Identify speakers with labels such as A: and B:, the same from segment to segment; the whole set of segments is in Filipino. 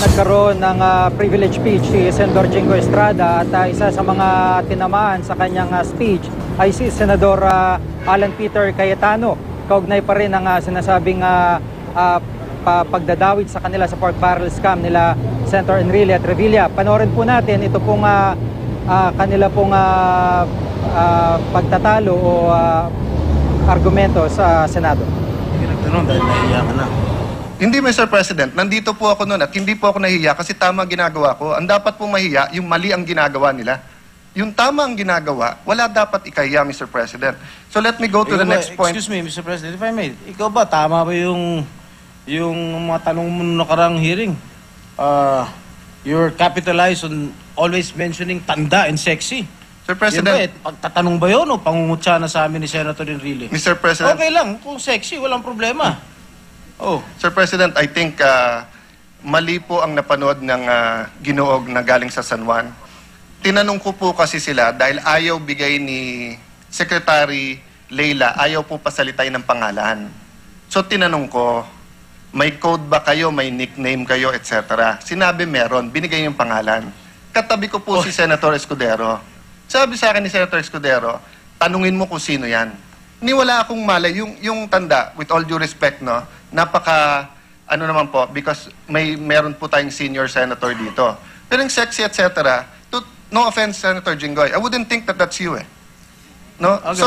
A: nagkaroon ng privilege speech si Senador Jingo Estrada at isa sa mga tinamaan sa kanyang speech ay si Senador Alan Peter Cayetano. Kaugnay pa rin ang sinasabing pagdadawit sa kanila sa pork barrel scam nila Senator Enrile at Revilla. Panoorin po natin ito pong kanila pong pagtatalo o argumento sa Senado.
B: Dahil nahiya ka na.
C: Hindi, Mr. President. Nandito po ako noon at hindi po ako nahiya kasi tama ginagawa ko. Ang dapat pong mahiya, yung mali ang ginagawa nila. Yung tama ang ginagawa, wala dapat ikahiya, Mr. President. So let me go to the next point.
B: Excuse me, Mr. President, if I may. Ikaw ba, tama ba yung mga tanong mo nung nakarang hearing? You're capitalized on always mentioning tanda and sexy.
C: Sir President.
B: Pagtatanong ba yun o pangungutya na sa amin ni Senator Enrile?
C: Mr. President.
B: Okay lang, kung sexy, walang problema. Oh.
C: Sir President, I think mali po ang napanood ng Ginoog na galing sa San Juan. Tinanong ko po kasi sila dahil ayaw bigay ni Secretary Leila, ayaw po pasalitay ng pangalan. So tinanong ko, may code ba kayo, may nickname kayo, etc. Sinabi meron, binigay yung pangalan. Katabi ko po si Senator Escudero. Sabi sa akin ni Senator Escudero, tanungin mo kung sino yan. Wala akong malay, yung tanda, with all due respect, no, napaka, naman po, because meron po tayong senior senator dito. Pero yung sexy, etc., no offense, Senator Jinggoy, I wouldn't think that that's you, eh. No?
B: Okay.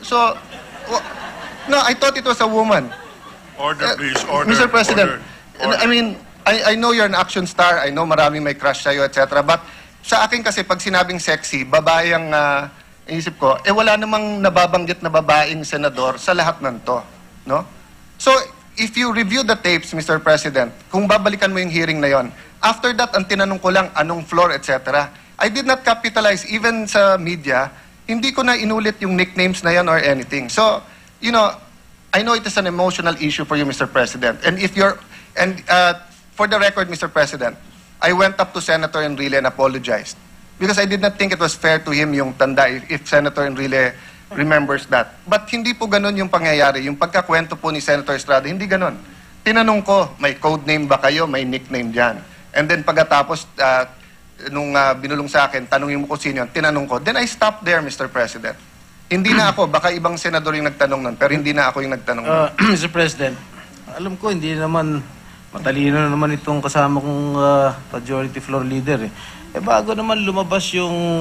C: No, I thought it was a woman.
D: Order, please. Order.
C: Mr. President,
D: Order.
C: I mean, I know you're an action star, I know maraming may crush sa'yo, etc., but sa akin kasi, pag sinabing sexy, babae ang isip ko, wala namang nababanggit na babaeng senador sa lahat ng to, no? So, if you review the tapes, Mr. President, kung babalikan mo yung hearing na yon, after that, ang tinanong ko lang, anong floor, etc., I did not capitalize, even sa media, hindi ko na inulit yung nicknames na yan or anything. So, I know it is an emotional issue for you, Mr. President, and for the record, Mr. President, I went up to Senator Enrile and apologized. Because I did not think it was fair to him yung tanda, if Senator Enrile remembers that. But hindi po ganun yung pangyayari. Yung pagkakwento po ni Senator Estrada, hindi ganun. Tinanong ko, may code name ba kayo? May nickname dyan. And then pagkatapos, nung binulong sa akin, tanongin mo ko sino yun, tinanong ko. Then I stopped there, Mr. President. Hindi na ako, baka ibang senador yung nagtanong nun, pero hindi na ako yung nagtanong nun.
B: Mr. President, alam ko, hindi naman, matalino na naman itong kasama kong majority floor leader, eh. Bago naman lumabas yung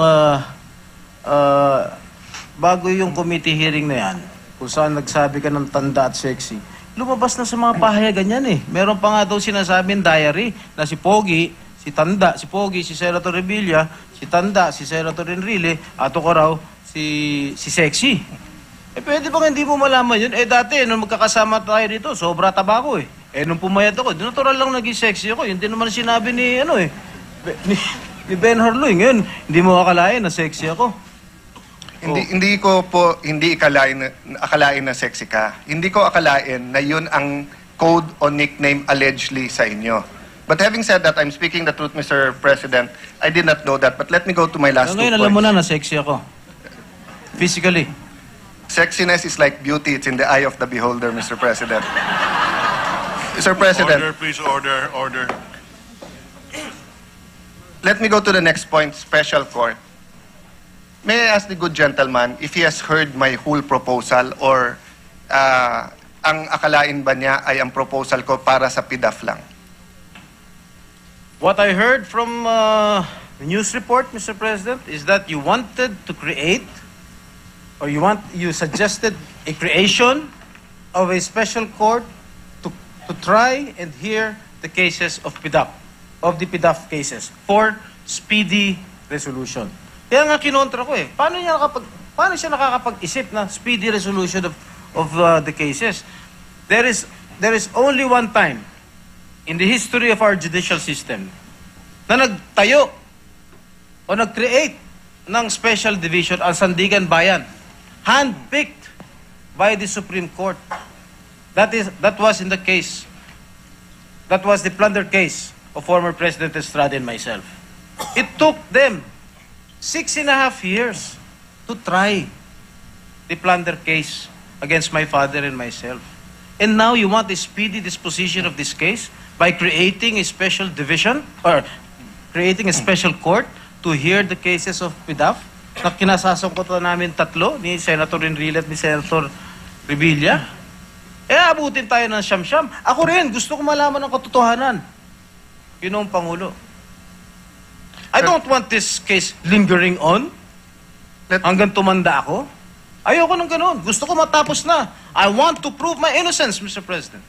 B: bago yung committee hearing na yan, kung saan nagsabi ka ng tanda at sexy, lumabas na sa mga pahayagan yan, eh. Meron pa nga daw sinasabing diary na si Pogi, si Tanda, si Pogi, si Senator Revilla, si Tanda, si Senator Enrile, ato ko raw, si Sexy. Pwede bang hindi mo malaman yun? Dati, nung magkakasama tayo dito, sobra taba ko, eh. Nung pumayat ako, natural lang naging sexy ako. Yun din naman sinabi ni, ni Ben Harloy. Ngayon, hindi mo akalain na sexy ako.
C: Hindi ko po akalain na sexy ka. Hindi ko akalain na yun ang code o nickname allegedly sa inyo. But having said that, I'm speaking the truth, Mr. President. I did not know that. But let me go to my last 2 points.
B: Ngayon, alam mo na sexy ako. Physically.
C: Sexiness is like beauty. It's in the eye of the beholder, Mr. President. Mr. President.
D: Order, please. Order. Order.
C: Let me go to the next point, special court. May I ask the good gentleman if he has heard my whole proposal or ang akalain ba niya ay ang proposal ko para sa PDAF lang?
B: What I heard from the news report, Mr. President, is that you wanted to create, or you suggested a creation of a special court to try and hear the cases of PDAF, of the PDAF cases, for speedy resolution. Kaya nga kinontra ko, eh. Paano siya nakakapag-isip na speedy resolution of the cases? There is only one time in the history of our judicial system na nagtayo o nag-create ng special division ang Sandigan Bayan, handpicked by the Supreme Court. That was in the case. That was the plunder case of former President Estrada and myself. It took them 6.5 years to try the plunder case against my father and myself. And now you want a speedy disposition of this case? by creating a special division or creating a special court to hear the cases of PDAF na kinasasangkutan namin tatlo ni Senator Enrile at ni Senator Revilla. Abutin tayo ng siyam-siyam. Ako rin, gusto ko malaman ng katotohanan. Ginoong Pangulo. I don't want this case lingering on hanggang tumanda ako. Ayoko ng ganun. Gusto ko matapos na. I want to prove my innocence, Mr. President.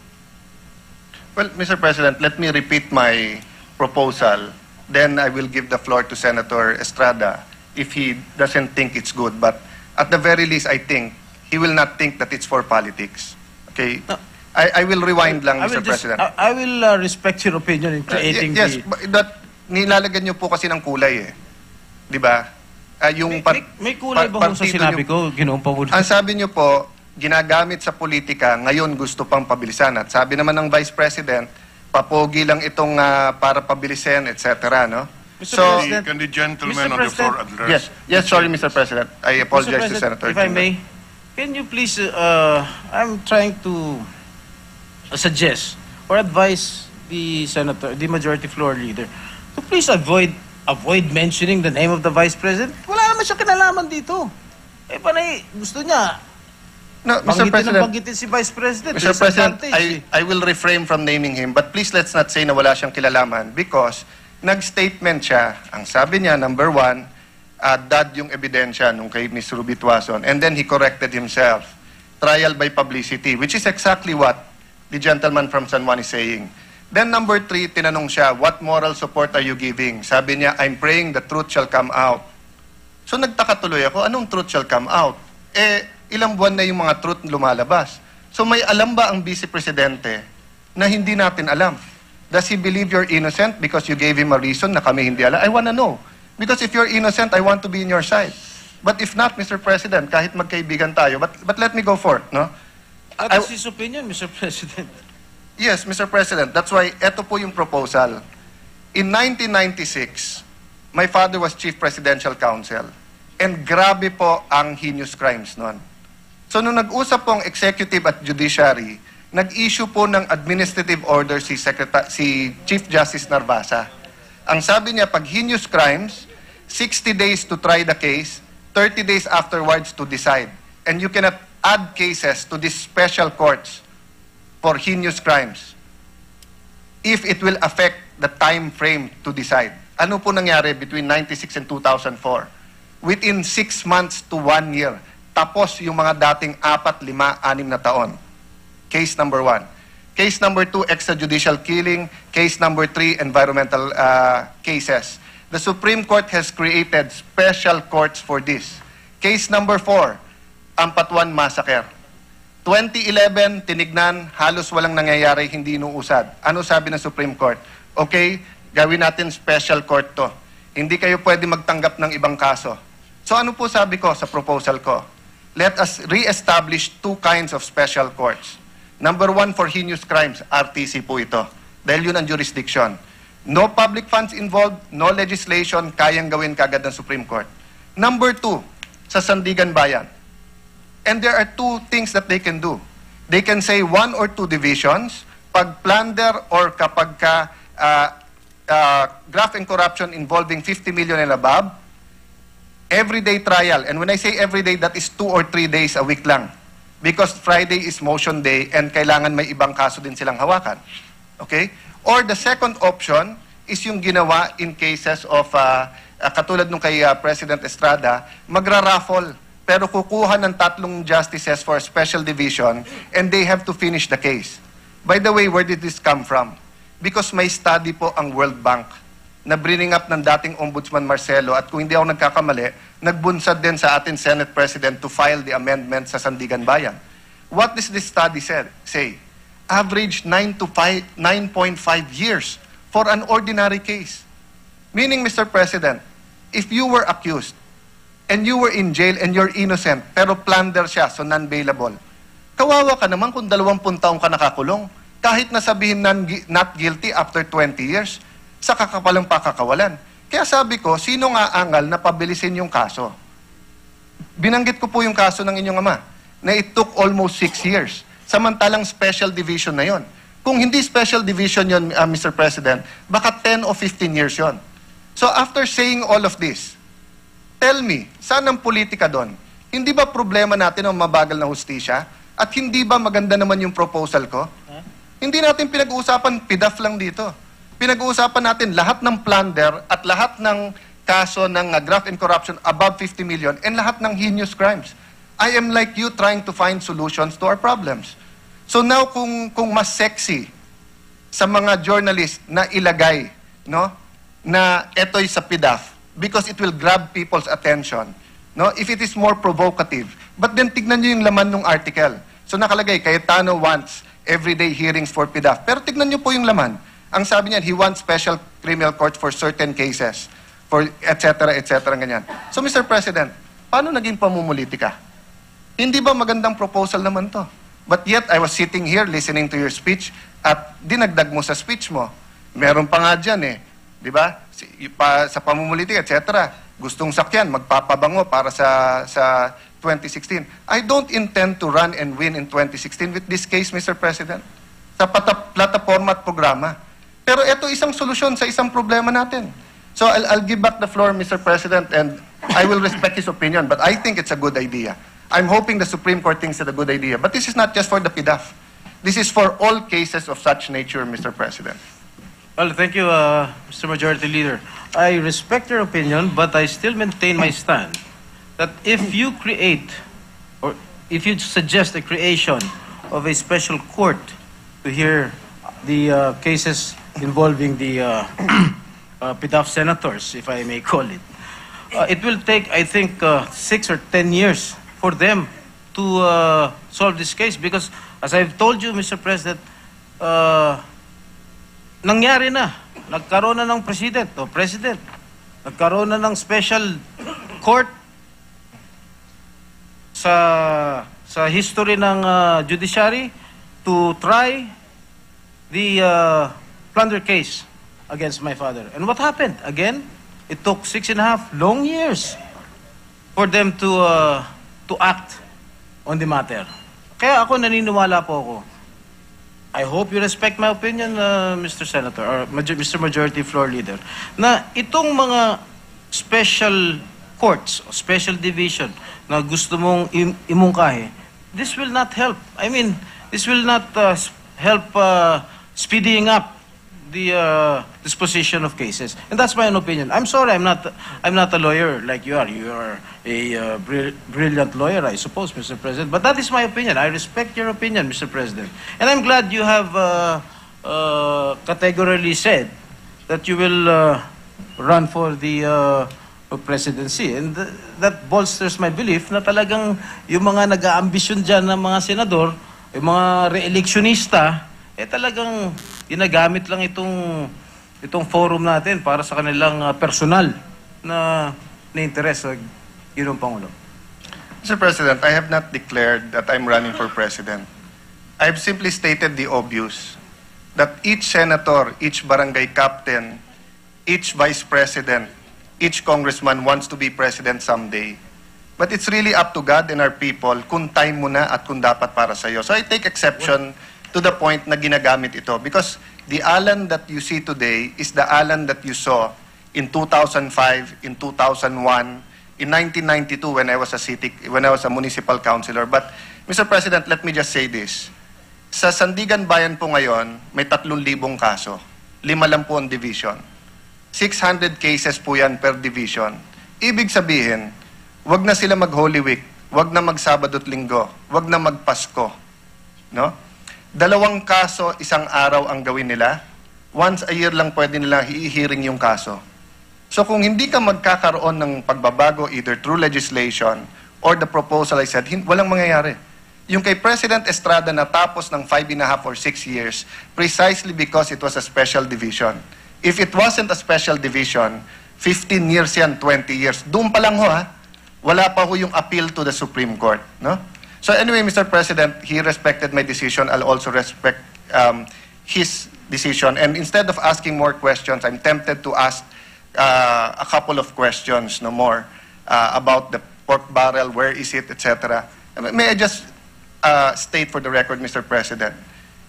C: Well, Mr. President, let me repeat my proposal. Then I will give the floor to Senator Estrada if he doesn't think it's good. But at the very least, I think he will not think that it's for politics. Okay?
B: No.
C: I will rewind lang,
B: I
C: Mr.
B: will just,
C: President.
B: I will respect your opinion in creating
C: Yes,
B: the...
C: but nilalagyan niyo po kasi ng kulay eh. Di ba? Yung
B: May kulay ba kung sa
C: partido
B: sinabi
C: niyo-
B: ko, Ginoong Pangulo?
C: Ang sabi niyo po, ginagamit sa politika, ngayon gusto pang pabilisan. At sabi naman ng Vice President, papogi lang itong para pabilisin, etc. No?
B: Mr.
C: So,
B: President,
D: Can the gentleman
B: Mr.
D: on the floor
B: President,
D: address?
C: yes, sorry, Mr. President. I
B: Mr.
C: apologize to
B: President,
C: Senator
B: if I
C: Jinggoy.
B: may, can you please, I'm trying to suggest or advise the senator, the majority floor leader, to please avoid mentioning the name of the Vice President. Wala naman siya kinalaman dito. Panay, gusto niya,
C: No, Mr. President,
B: banggitin si Vice President.
C: Mr.
B: There's
C: President,
B: advantage,
C: I will refrain from naming him, but please let's not say na wala siyang kilalaman because nag-statement siya. Ang sabi niya, number one, dad yung ebidensya nung kay Ms. Ruby Tuason, and then he corrected himself. Trial by publicity, which is exactly what the gentleman from San Juan is saying. Then number three, tinanong siya, what moral support are you giving? Sabi niya, I'm praying the truth shall come out. So nagtaka tuloy ako, anong truth shall come out? Ilang buwan na yung mga truth lumalabas. So may alam ba ang Vice Presidente na hindi natin alam? Does he believe you're innocent because you gave him a reason na kami hindi alam? I wanna know. Because if you're innocent, I want to be in your side. But if not, Mr. President, kahit magkaibigan tayo, but let me go forth, no?
B: That is his opinion, Mr. President.
C: Yes, Mr. President. That's why ito po yung proposal. In 1996, my father was Chief Presidential Counsel. And grabe po ang heinous crimes noon. So nung nag-usap po ang executive at judiciary, nag-issue po ng administrative order si Chief Justice Narvasa. Ang sabi niya, pag heinous crimes, 60 days to try the case, 30 days afterwards to decide. And you cannot add cases to these special courts for heinous crimes if it will affect the time frame to decide. Ano po nangyari between 96 and 2004? Within 6 months to 1 year, tapos yung mga dating 4, 5, 6 na taon. Case number 1. Case number 2, extrajudicial killing. Case number 3, environmental cases. The Supreme Court has created special courts for this. Case number 4, Ampatuan Massacre. 2011, tinignan, halos walang nangyayari, hindi inuusad. Ano sabi ng Supreme Court? Okay, gawin natin special court to. Hindi kayo pwede magtanggap ng ibang kaso. So ano po sabi ko sa proposal ko? Let us re-establish 2 kinds of special courts. Number 1, for heinous crimes, RTC po ito. Dahil yun ang jurisdiction. No public funds involved, no legislation, kayang gawin kagad ng Supreme Court. Number 2, sa Sandigan Bayan. And there are 2 things that they can do. They can say 1 or 2 divisions, pag plunder or kapag ka graft and corruption involving 50 million and above, everyday trial. And when I say everyday, that is 2 or 3 days a week lang. Because Friday is motion day and kailangan may ibang kaso din silang hawakan. Okay? Or the second option is yung ginawa in cases of, katulad nung kay President Estrada, magra-raffle. Pero kukuha ng 3 justices for a special division and they have to finish the case. By the way, where did this come from? Because may study po ang World Bank na bringing up ng dating Ombudsman Marcelo at kung hindi ako nagkakamali, nagbunsad din sa ating Senate President to file the amendment sa Sandigan Bayan. What does this study say? Average 9.5 years for an ordinary case. Meaning, Mr. President, if you were accused and you were in jail and you're innocent, pero plunder siya, so non-bailable, kawawa ka naman kung 20 taong ka nakakulong. Kahit nasabihin not guilty after 20 years, sa kakapalang pakakawalan. Kaya sabi ko, sino nga angal na pabilisin yung kaso? Binanggit ko po yung kaso ng inyong ama, na it took almost 6 years. Samantalang special division na yon. Kung hindi special division yun, Mr. President, baka 10 o 15 years yun. So after saying all of this, tell me, saan ang politika doon? Hindi ba problema natin ang mabagal na hustisya? At hindi ba maganda naman yung proposal ko? Hindi natin pinag-uusapan, PDAF lang dito. Pinag-uusapan natin lahat ng plunder at lahat ng kaso ng graft and corruption above 50 million and lahat ng heinous crimes. I am like you trying to find solutions to our problems. So now kung mas sexy sa mga journalists na ilagay, no, na eto'y sa PDAF because it will grab people's attention, no, if it is more provocative. But then tignan nyo yung laman ng article. So nakalagay, Cayetano wants everyday hearings for PDAF. Pero tignan nyo po yung laman. Ang sabi niya, he wants special criminal courts for certain cases, for etc., ganyan. So Mr. President, paano naging pamumuliti ka? Hindi ba magandang proposal naman to? But yet, I was sitting here listening to your speech at dinagdag mo sa speech mo. Meron pa nga dyan eh. Di ba? Sa pamumuliti, etc. Gustong sakyan, magpapabango para sa 2016. I don't intend to run and win in 2016 with this case, Mr. President. Sa plataforma at programa. Pero ito isang solusyon sa isang problema natin. So I'll give back the floor, Mr. President, and I will respect his opinion, but I think it's a good idea. I'm hoping the Supreme Court thinks it's a good idea. But this is not just for the PDAF. This is for all cases of such nature, Mr. President.
B: Well, thank you, Mr. Majority Leader. I respect your opinion, but I still maintain my stand that if you create or if you suggest the creation of a special court to hear the cases involving the PDAF senators, if I may call it, it will take, I think, 6 or 10 years for them to solve this case because, as I've told you, Mr. President, nangyari na. Nagkaroon na ng president. Nagkaroon na ng special court sa history ng judiciary to try the plunder case against my father. And what happened? Again, it took 6.5 long years for them to act on the matter. Kaya ako naniniwala po ako. I hope you respect my opinion, Mr. Senator, or Mr. Majority Floor Leader, na itong mga special courts, o special division, na gusto mong imungkahi, this will not help. I mean, this will not help speeding up the disposition of cases. And that's my own opinion. I'm sorry, I'm not a lawyer like you are. You are a brilliant lawyer, I suppose, Mr. President. But that is my opinion. I respect your opinion, Mr. President. And I'm glad you have categorically said that you will run for the presidency. And that bolsters my belief na talagang yung mga nag-aambisyon dyan ng mga senador, yung mga re-electionista, talagang ginagamit lang itong forum natin para sa kanilang personal na interes sa ginong Pangulo.
C: Mr. President, I have not declared that I'm running for president. I have simply stated the obvious, that each senator, each barangay captain, each vice president, each congressman wants to be president someday. But it's really up to God and our people kung time mo na at kung dapat para sa'yo. So I take exception to the point na ginagamit ito because the Alan that you see today is the Alan that you saw in 2005, in 2001, in 1992 when I was a municipal councilor. But Mr. President, let me just say this. Sa Sandigan Bayan po ngayon, may 3,000 kaso. 5 lang po ang division. 600 cases po yan per division. Ibig sabihin, wag na sila mag-Holy Week, wag na mag-Sabado at Linggo, wag na mag-Pasko. No? 2 kaso, isang araw ang gawin nila. Once a year lang pwede nila i-hearing yung kaso. So kung hindi ka magkakaroon ng pagbabago either through legislation or the proposal I said, walang mangyayari. Yung kay President Estrada natapos ng 5.5 or 6 years precisely because it was a special division. If it wasn't a special division, 15 years yan, 20 years. Doon pa lang ho ha. Wala pa ho yung appeal to the Supreme Court. No? So anyway, Mr. President, he respected my decision. I'll also respect his decision. And instead of asking more questions, I'm tempted to ask a couple of questions, no more, about the pork barrel, where is it, etc. May I just state for the record, Mr. President,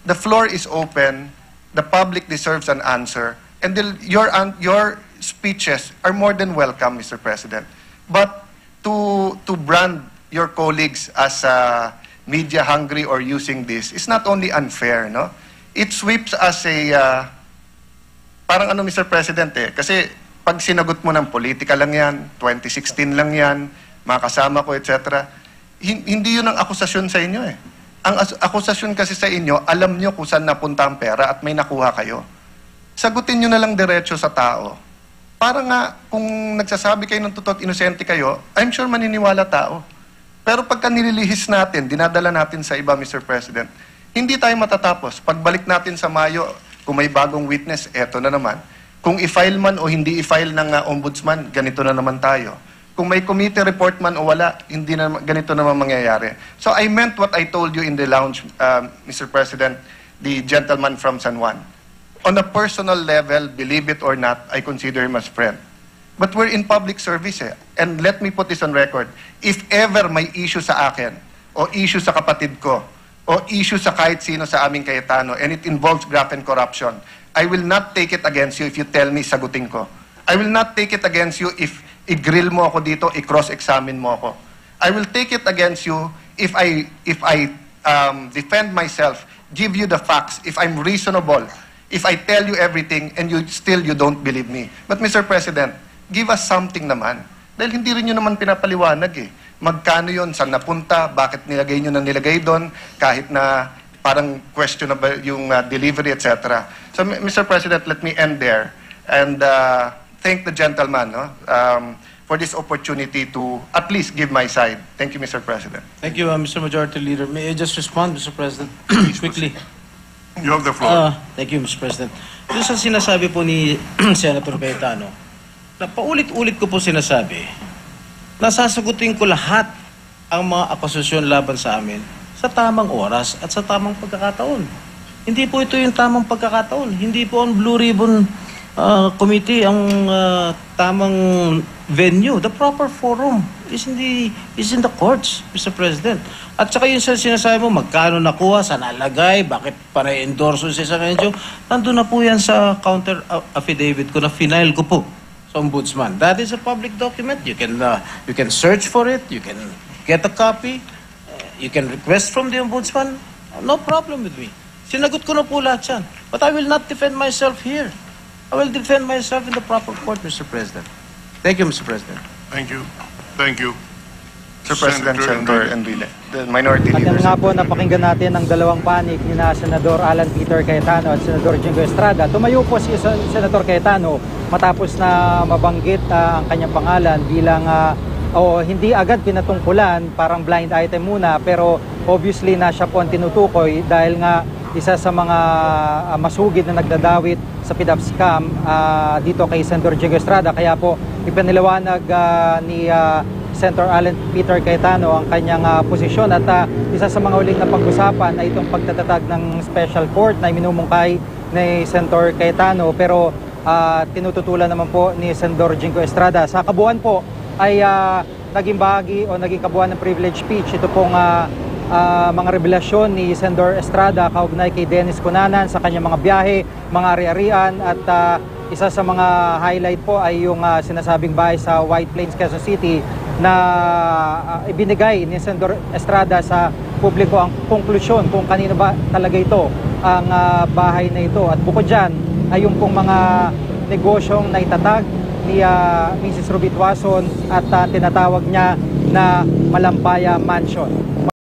C: the floor is open, the public deserves an answer, and your speeches are more than welcome, Mr. President. But to brand your colleagues as media hungry or using this is not only unfair, no? It sweeps as a parang ano, Mr. President, kasi pag sinagot mo ng politika lang yan, 2016 lang yan, mga kasama ko, etc., hindi yun ang akusasyon sa inyo eh. Ang akusasyon kasi sa inyo, alam nyo kung saan napunta ang pera at may nakuha kayo. Sagutin nyo na lang diretso sa tao. Para nga, kung nagsasabi kayo ng totoo at inosente kayo, I'm sure maniniwala tao. Pero pagka nililihis natin, dinadala natin sa iba, Mr. President, hindi tayo matatapos. Pagbalik natin sa Mayo, kung may bagong witness, eto na naman. Kung i-file man o hindi i-file ng ombudsman, ganito na naman tayo. Kung may committee report man o wala, hindi na ganito naman mangyayari. So I meant what I told you in the lounge, Mr. President, the gentleman from San Juan. On a personal level, believe it or not, I consider him as friend. But we're in public service eh. And let me put this on record. If ever may issue sa akin, o issue sa kapatid ko, o issue sa kahit sino sa aming Cayetano, and it involves graft and corruption, I will not take it against you if you tell me sagutin ko. I will not take it against you if i-grill mo ako dito, i-cross-examine mo ako. I will take it against you if I defend myself, give you the facts, if I'm reasonable, if I tell you everything and you don't believe me. But Mr. President, give us something naman. Dahil hindi rin nyo naman pinapaliwanag eh. Magkano yon, saan napunta, bakit nilagay nyo na nilagay doon, kahit na parang questionable yung delivery, etc. So, Mr. President, let me end there and thank the gentleman for this opportunity to at least give my side. Thank you, Mr. President.
B: Thank you, Mr. Majority Leader. May I just respond, Mr. President, quickly?
D: You have the floor.
B: Thank you, Mr. President. Doon sa sinasabi po ni Senator Cayetano, na paulit-ulit ko po sinasabi, nasasagutin ko lahat ang mga akusasyon laban sa amin sa tamang oras at sa tamang pagkakataon. Hindi po ito yung tamang pagkakataon. Hindi po ang Blue Ribbon Committee ang tamang venue. The proper forum is in the courts, Mr. President. At saka yung sinasabi mo, magkano nakuha, saan nalagay, bakit para-endorso sa isang medyo, nandun na po yan sa counter affidavit ko na final ko po sa ombudsman. That is a public document. You can search for it. You can get a copy. You can request from the ombudsman. No problem with me. Sinagot ko na po lahat yan. But I will not defend myself here. I will defend myself in the proper court, Mr. President. Thank you, Mr. President.
D: Thank you. Thank you.
C: Mr. President, Senator Enrile, the minority
A: At yan
C: leader.
A: nga po, napakinggan natin ang dalawang panig ni na Senador Alan Peter Cayetano at Senador Jingo Estrada. Tumayo po si Senator Cayetano matapos na mabanggit ang kanyang pangalan bilang hindi agad pinatungkulan, parang blind item muna, pero obviously na siya po ang tinutukoy dahil nga isa sa mga masugid na nagdadawit sa PDAP scam dito kay Senator Jingo Estrada. Kaya po ipiniliwanag ni Senator Alan Peter Cayetano ang kanyang posisyon at isa sa mga uling na pag-usapan ay itong pagtatatag ng special court na minumungkay ni Senator Cayetano, pero tinututulan naman po ni Senator Jingo Estrada. Sa kabuuan po ay naging bahagi o naging kabuuan ng privilege speech ito pong mga revelasyon ni Senator Estrada kaugnay kay Dennis Cunanan sa kanyang mga biyahe, mga ari-arian, at isa sa mga highlight po ay yung sinasabing bahay sa White Plains, Quezon City na ibinigay ni Senator Estrada sa publiko ang konklusyon kung kanino ba talaga ito ang bahay na ito. At bukod dyan ay yung pong mga negosyong naitatag ni Mrs. Rubit Wason at tinatawag niya na Malampaya Mansion.